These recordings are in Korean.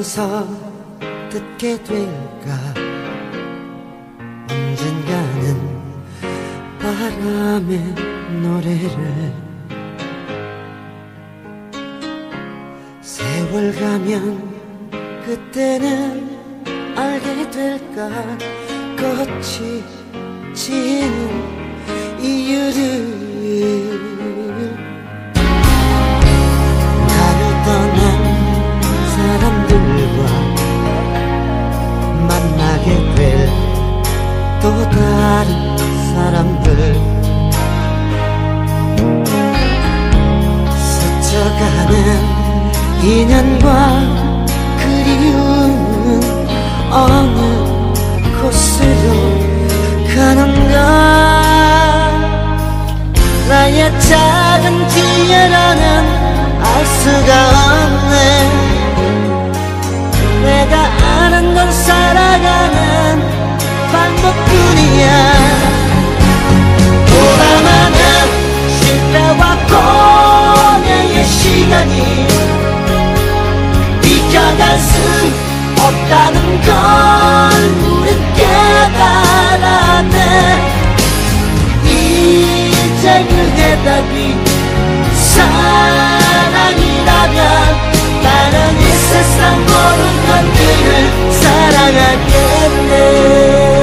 어디서 듣게 될까? 언젠가는 바람의 노래를 세월 가면 그때는 알게 될까? 꽃이 지는 이유를 나를 떠난 사람들과 만나게 될 또 다른 사람들 스쳐가는 인연과 그리움은 어느 곳으로 가는가? 나의 작은 뒤에라는 알 수가 없네. 내가 아는 건 살아가는 방법뿐이야. 돌아가는 실패와 고뇌의 시간이 비켜갈 수 없다는 걸 우린 깨달았네. 이제 그 해답이 사랑이라면 나는 이 세상 모든 것들을 사랑하겠네.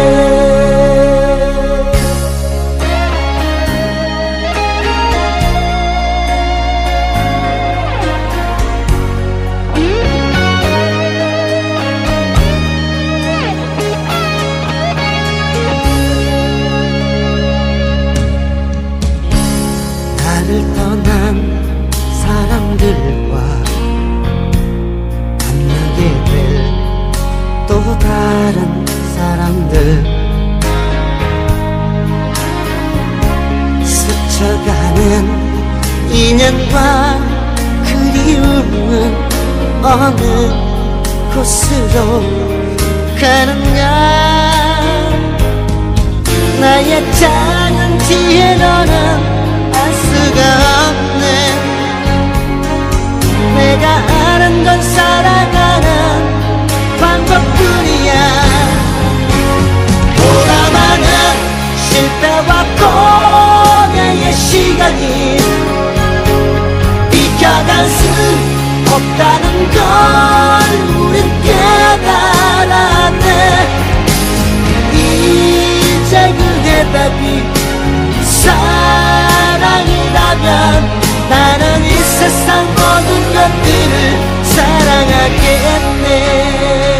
나를 떠난 사람들과 만나게 될 또 다른 사람들 스쳐가는 인연과 그리움은 어느 곳으로 가는가? 나의 작은 지혜로는 알 수가 없네. 내가 아는 건 살아가는 방법뿐이야. 돌아가는 실패와 고뇌의 시간이 비켜갈 수 없다는 걸 우린 깨달았네. 이제 그 해답이 사랑이라면 나는 이 세상 모든 것들을 사랑하겠네.